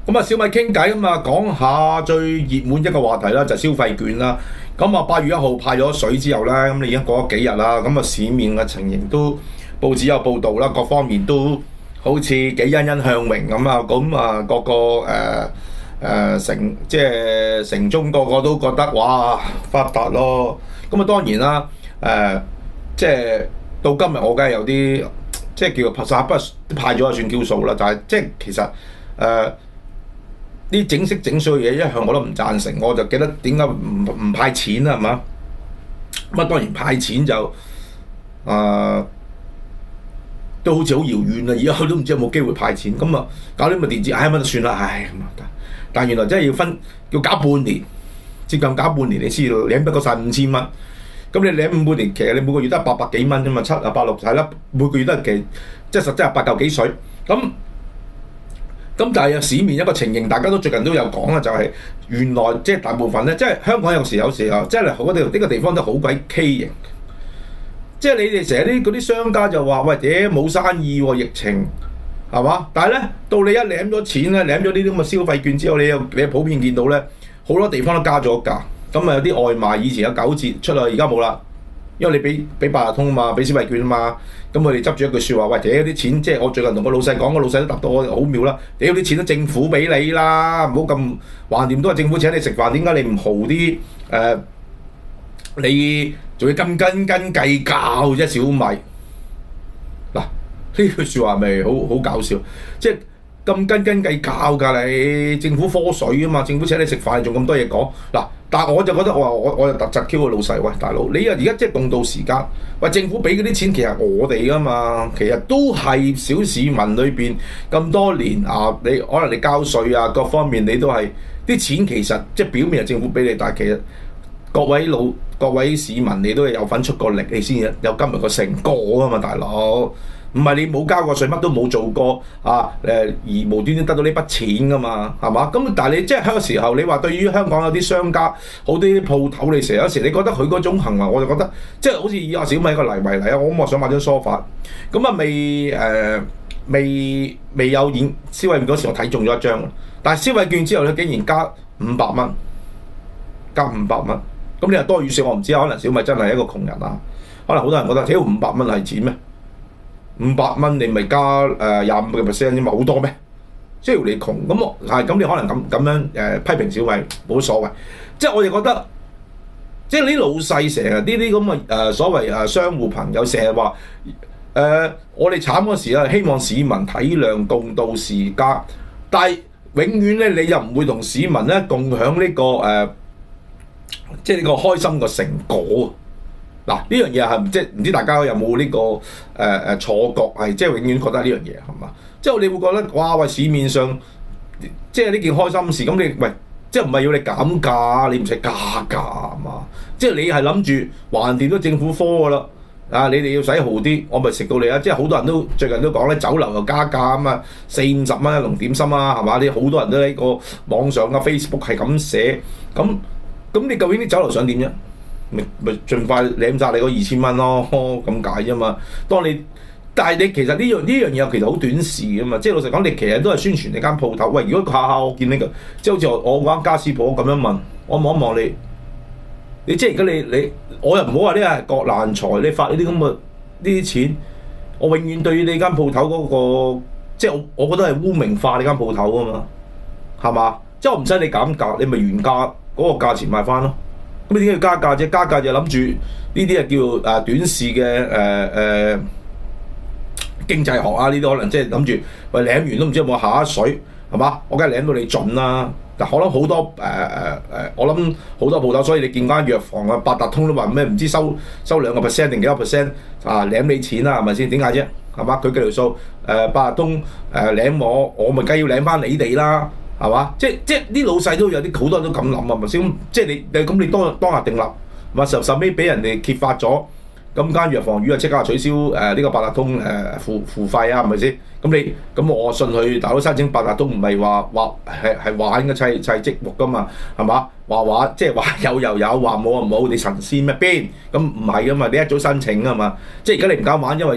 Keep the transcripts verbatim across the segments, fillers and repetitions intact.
咁啊，小米傾偈咁啊，講下最熱門一個話題啦，就係消費券啦。咁啊，八月一號派咗水之後咧，咁你已經過咗幾日啦。咁啊，市面嘅情形都報紙有報導啦，各方面都好似幾欣欣向榮咁啊。咁啊，個個誒誒、呃呃、城即係城中個個都覺得哇發達咯。咁啊，當然啦，誒、呃、即係到今日我梗係有啲即係叫做拍晒不派咗就算叫數啦。就係、是、即係其實誒。呃啲整色整水嘅嘢一向我都唔贊成，我就記得點解唔唔派錢啦，係嘛？咁啊當然派錢就啊、呃、都好似好遙遠啦，而家都唔知有冇機會派錢。咁啊搞啲咁嘅電子，唉乜就算啦，唉咁啊！但係原來真係要分要搞半年，接近搞半年你先領得嗰晒五千蚊。咁你領五半年，其實你每個月都係八百幾蚊啫嘛，七啊八六係啦，每個月都係其即係實質係八嚿幾水咁。咁但係市面一個情形，大家都最近都有講啦，就係、是、原來即係大部分咧，即係香港有時有時候，即係好多呢個地方都好鬼畸形。即係你哋成日啲嗰啲商家就話：喂，屌冇生意喎、啊，疫情係嘛？但係咧，到你一領咗錢咧，領咗呢啲咁嘅消費券之後，你又你普遍見到咧，好多地方都加咗價。咁啊有啲外賣以前有九折出嚟，而家冇啦。因為你俾俾八達通啊嘛，俾消費券啊嘛，咁佢哋執住一句説話，喂，屌啲錢，即係我最近同個老細講，個老細都答到我好妙啦，屌啲錢都政府俾你啦，唔好咁橫掂都係政府請你食飯，點解你唔豪啲？誒、呃，你仲要斤斤斤計較啫，小米嗱呢句説話咪好好搞笑，即係咁斤斤計較㗎你，政府科水啊嘛，政府請你食飯，仲咁多嘢講嗱。但係我就覺得我話我我就特窒 Q 個老細，喂大佬，你啊而家即係共度時間，喂政府俾嗰啲錢其實我哋噶嘛，其實都係小市民裏邊咁多年啊，你可能你交稅啊各方面你都係啲錢其實即係表面係政府俾你，但係其實各位老各位市民你都係有份出過力，你先有今日個成果啊嘛，大佬。唔係你冇交過稅，乜都冇做過啊！誒而無端端得到呢筆錢噶嘛，係嘛？咁但係你即係嗰時候，你話對於香港有啲商家、好啲鋪頭，你成日有時你覺得佢嗰種行為，我就覺得即係好似以阿小米個例為例啊！我咁我想買張梳化，咁啊未誒、呃、未未有演消費券嗰時，我睇中咗一張，但係消費券之後咧，竟然加五百蚊，加五百蚊，咁你話多與少我唔知，可能小米真係一個窮人啊，可能好多人覺得，屌五百蚊係錢咩？五百蚊你咪加誒廿五個 percent 啫嘛，好多咩？即係你窮咁我係咁，你可能咁咁樣誒、呃、批評小米冇所謂。即係我哋覺得，即係啲老細成日呢啲咁嘅誒所謂誒商戶朋友成日話誒，我哋慘嗰時啊，希望市民體諒共度時間，但係永遠咧你又唔會同市民咧共享呢、這個誒、呃，即係呢個開心嘅成果。嗱呢樣嘢係即係唔知大家有冇呢、這個誒誒、呃、錯覺係即係永遠覺得呢樣嘢係嘛？即係你會覺得哇喂市面上即係呢件開心事咁你喂即係唔係要你減價你唔使加價係嘛？即係你係諗住橫掂都政府科㗎啦啊！你哋要使豪啲，我咪食到你啊！即係好多人都最近都講咧，酒樓又加價啊嘛，四五十蚊一籠點心啊係嘛？你好多人都喺個網上啊 Facebook 係咁寫咁咁，你究竟啲酒樓想點啫？咪咪盡快領晒你嗰二千蚊咯，咁解啫嘛。當你但係你其實呢樣呢樣嘢其實好短視㗎嘛。即係老實講，你其實都係宣傳你間鋪頭。喂，如果下下我見呢、這個，即係好似我我間家私鋪咁樣問，我望一望你，你即係而家你你，我又唔好話呢係國難財，你發呢啲咁嘅呢啲錢，我永遠對你間鋪頭嗰個，即係我我覺得係污名化你間鋪頭啊嘛，係嘛？即係我唔使你減價，你咪原價嗰個價錢賣翻咯。咁你點解要加價啫？加價就諗住呢啲係叫誒短視嘅誒誒經濟學啊！呢啲可能即係諗住喂領完都唔知有冇下一水係嘛？我梗係領到你盡啦。但可能好多誒誒誒，我諗好多鋪頭，所以你見間藥房啊、八達通都話咩唔知收收兩個 percent 定幾多 percent 啊領你錢啦係咪先？點解啫？係嘛？佢計條數誒八達通誒領我，我咪梗要領翻你哋啦。係嘛？即即啲老細都有啲好多人都咁諗啊，咪先？即係你你咁你當當下定立，咪實實尾俾人哋揭發咗，咁間藥房魚啊即刻取消誒呢、呃這個八達通誒、呃、付付費啊，係咪先？咁你咁我信佢大佬申請八達通唔係話話係係玩嘅砌砌積木㗎嘛，係嘛？話話即係話有又有，話冇啊冇，你神仙咩邊？咁唔係㗎嘛，你一早申請㗎嘛。即係而家你唔敢玩，因為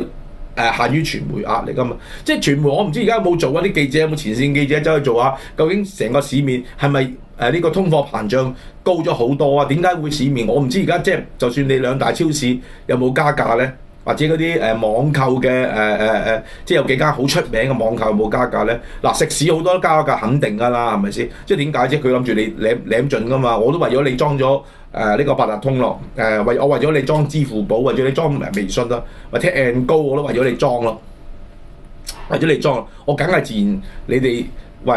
誒限於傳媒壓力㗎嘛。即係傳媒，我唔知而家有冇做啊？啲記者有冇前線記者走去做下？究竟成個市面係咪誒呢個通貨膨脹高咗好多啊？點解會市面？我唔知而家即係就算你兩大超市有冇加價咧？或者嗰啲誒網購嘅誒誒誒，即係有幾間好出名嘅網購有冇加價咧？嗱，食肆好多都加價，肯定㗎啦，係咪先？即係點解啫？佢諗住你舐舐盡㗎嘛。我都為咗你裝咗誒呢個八達通咯，誒、呃、為我為咗你裝支付寶，為咗你裝微信啦，或者 and go 我都為咗你裝咯，為咗你裝，我梗係自然你哋喂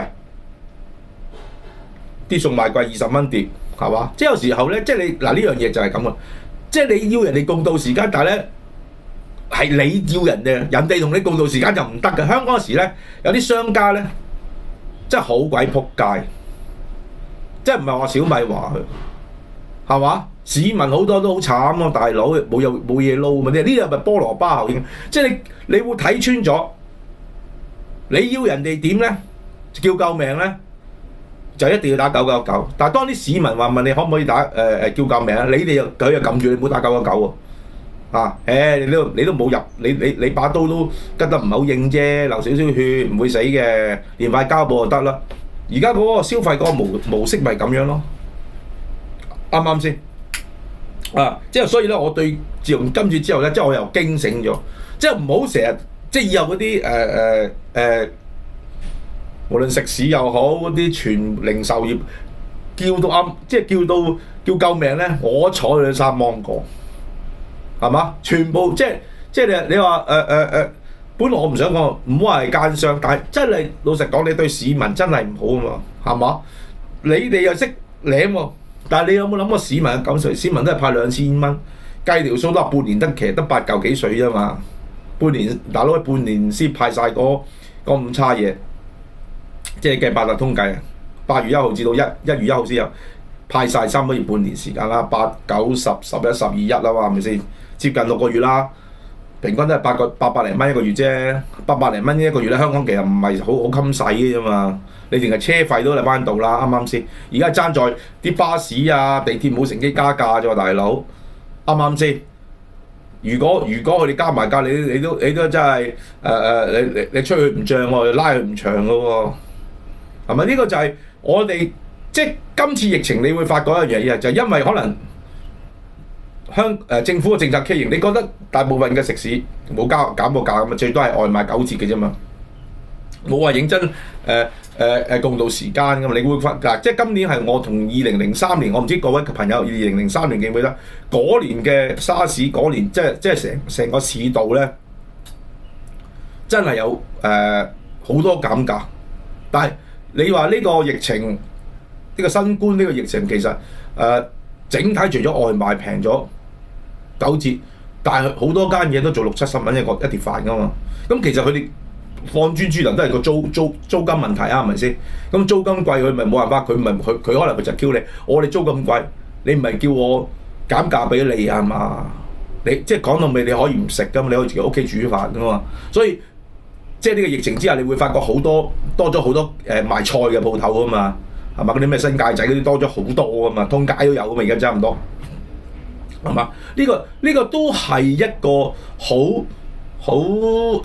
啲餸賣貴二十蚊碟係嘛？即係有時候咧，即係你嗱呢樣嘢就係咁啊！即係你要人哋共度時間，但係咧。係你要人哋，人哋同你共度時間就唔得嘅。香港嗰時咧，有啲商家咧，真係好鬼撲街，即係唔係話小米話佢係嘛？市民好多都好慘咯，大佬冇有冇嘢撈嘛？呢啲係咪菠蘿包效應？即係你你會睇穿咗，你要人哋點咧？叫救命咧，就一定要打九九九。但係當啲市民話問你可唔可以打誒誒、呃、叫救命啊？你哋又佢又撳住你唔好打九九九喎。啊！誒，你都你都冇入，你你你把刀都拮得唔係好硬啫，流少少血唔會死嘅，連塊膠布就得啦。而家嗰個消費嗰個模模式咪咁樣咯，啱唔啱先？啊！即係所以咧，我對自從今次之後咧，即係我又驚醒咗，即係唔好成日即係以後嗰啲誒誒誒，無論食肆又好，嗰啲全零售業叫到啱，即係叫到叫救命咧，我坐兩三芒果。係嘛？全部即係即係你你話誒誒誒，本來我唔想講，唔好話係奸商，但係真係老實講，你對市民真係唔好啊嘛，係嘛？你哋又識舐喎，但係你有冇諗過市民嘅感受？市民都係派兩千蚊，計條數都係半年得，其實得八嚿幾水啫嘛。半年大佬半年先派晒嗰嗰咁差嘢，即係計八達通計啊！八月一號至到一一月一號先有派晒，差唔多要半年時間啦，八九十十一十二一啦嘛，係咪先？接近六個月啦，平均都係八個八百零蚊一個月啫，八百零蚊一個月咧，香港其實唔係好好襟使嘅啫嘛。你淨係車費都嚟翻度啦，啱啱先？而家爭在啲巴士啊、地鐵冇乘機加價啫喎，大佬，啱啱先？如果如果佢哋加埋價，你你都你都真係誒誒，你你你出去唔漲喎，拉佢唔長嘅喎，係咪？呢個就係我哋即係今次疫情，你會發覺一樣嘢，就係因為可能。香誒、呃、政府嘅政策畸形，你覺得大部分嘅食肆冇加減過價咁啊？最多係外賣九折嘅啫嘛，冇話認真誒誒誒共度時間咁嘛？你會發嗱，即係今年係我同二零零三年，我唔知各位朋友二零零三年記唔記得嗰年嘅沙士嗰年，即係即係成成個市道咧，真係有誒好、呃、多減價。但係你話呢個疫情，呢、呢個新冠呢個疫情其實誒、呃、整體除咗外賣平咗九折，但係好多間嘢都做六七十蚊一個一碟飯噶嘛。咁其實佢哋放諸豬糧都係個租租租金問題啊，係咪先？咁租金貴佢咪冇辦法，佢咪佢佢可能佢就 Q 你，我哋租咁貴，你唔係叫我減價俾你係嘛？你即係講到尾你可以唔食噶嘛，你可以自己屋企煮飯噶嘛。所以即係呢個疫情之下，你會發覺好多多咗好多誒、呃、賣菜嘅鋪頭啊嘛，係嘛？嗰啲咩新界仔嗰啲多咗好多啊嘛，通街都有啊嘛，而家差唔多。係嘛？呢、這個呢、這個都係一個好好誒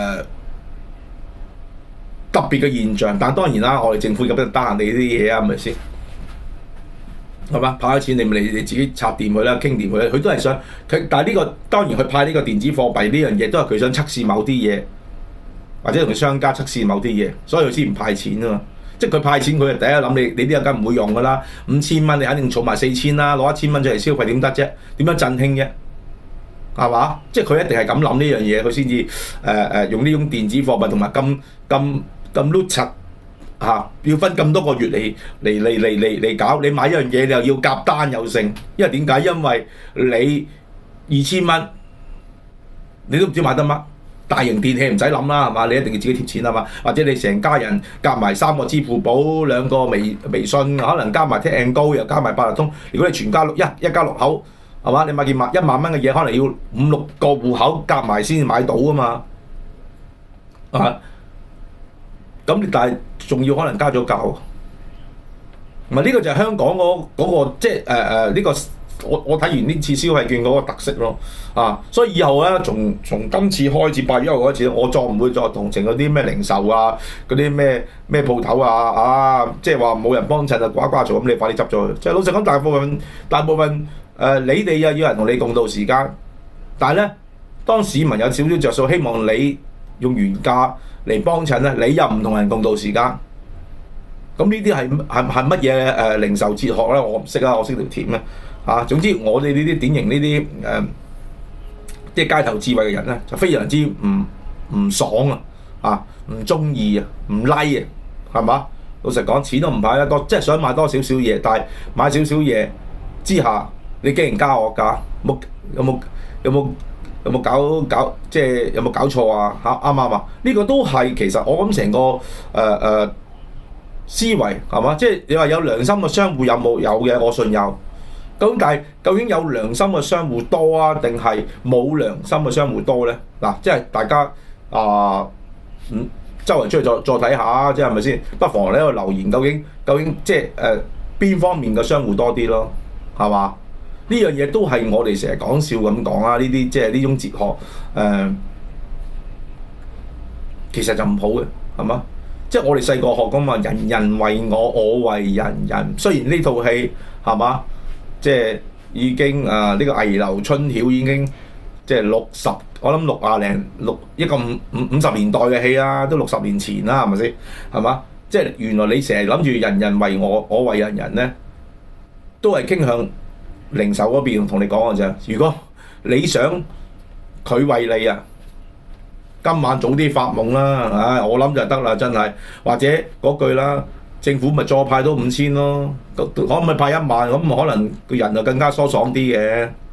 特別嘅現象，但當然啦，我哋政府咁樣得閒你呢啲嘢啊，係咪先？係嘛？派咗錢你咪你你自己拆掂佢啦，傾掂佢啦，佢都係想佢，但係呢、這個當然佢派呢個電子貨幣呢樣嘢都係佢想測試某啲嘢，或者同商家測試某啲嘢，所以佢先唔派錢啊嘛。即係佢派錢，佢就第一諗你，你啲嘢梗唔會用㗎啦。五千蚊你肯定儲埋四千啦，攞一千蚊出嚟消費點得啫？點樣振興啫？係嘛？即係佢一定係咁諗呢樣嘢，佢先至誒誒用呢種電子貨幣同埋咁咁咁碌柒嚇，要分咁多個月嚟嚟嚟嚟嚟嚟搞。你買一樣嘢你又要夾單又剩，因為點解？因為你二千蚊你都唔知買得乜。大型電器唔使諗啦，係嘛？你一定要自己貼錢係嘛？或者你成家人夾埋三個支付寶、兩個微微信，可能加埋 Tap and Go 又加埋八達通。如果你全家六一一家六口係嘛？你買件萬一萬蚊嘅嘢，可能要五六個戶口夾埋先至買到啊嘛。啊，咁但係仲要可能加咗價喎。唔係呢個就係香港嗰、嗰、嗰個即係誒誒呢個我我睇完呢次消費券嗰個特色咯，啊，所以以後咧，從從今次開始八月一號開始，我再唔會再同情嗰啲咩零售啊，嗰啲咩咩鋪頭啊，啊，即係話冇人幫襯啊，呱呱嘈咁，你快啲執咗佢。即係老實講，大部分大部分誒、呃，你哋又要人同你共度時間，但係咧，當市民有少少着數，希望你用原價嚟幫襯咧，你又唔同人共度時間。咁呢啲係係係乜嘢誒零售哲學咧？我唔識啊，我識條鐵咩啊？總之我哋呢啲典型呢啲誒，即係街頭智慧嘅人咧，就非常之唔唔爽啊！啊，唔中意啊，唔 like 啊，係嘛？老實講，錢都唔買得多，即係想買多少少嘢，但係買少少嘢之下，你竟然加我價，冇有冇有冇有冇搞搞即係有冇搞錯啊？嚇啱唔啱啊？呢、這個都係其實我諗成個誒誒。呃呃思維係嘛？即係你話有良心嘅商戶有冇？有嘅，我信有。咁但係究竟有良心嘅商戶多啊，定係冇良心嘅商戶多咧？嗱、啊，即係大家啊，嗯，周圍出去再再睇下，即係係咪先？不妨你喺度留言，究竟究竟即係誒邊方面嘅商戶多啲咯？係嘛？呢樣嘢都係我哋成日講笑咁講啦。呢啲即係呢種哲學誒、呃，其實就唔好嘅，係嘛？即係我哋細個學噶嘛，人人為我，我為人人。雖然呢套戲係嘛，即係已經啊呢、這個危樓春曉已經即係六十，我諗六啊零六一個五五五十年代嘅戲啦，都六十年前啦，係咪先？係嘛？即係原來你成日諗住人人為我，我為人人咧，都係傾向零售嗰邊同你講嘅啫。如果你想佢為你啊〜今晚早啲發夢啦，唉、哎，我諗就得啦，真係。或者嗰句啦，政府咪再派多五千咯，可唔可以派一萬？咁可能個人就更加疏爽啲嘅。